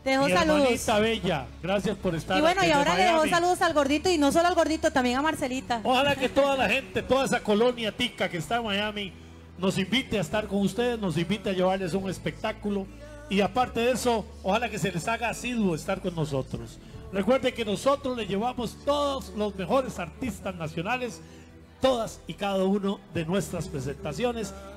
Te dejo Mi saludos. hermanita bella, gracias por estar Y bueno, y desde ahora le dejo Miami. saludos al gordito, y no solo al gordito, también a Marcelita. Ojalá que toda la gente, toda esa colonia tica que está en Miami, nos invite a estar con ustedes, nos invite a llevarles un espectáculo. Y aparte de eso, ojalá que se les haga asiduo estar con nosotros. Recuerden que nosotros le llevamos todos los mejores artistas nacionales, todas y cada uno de nuestras presentaciones.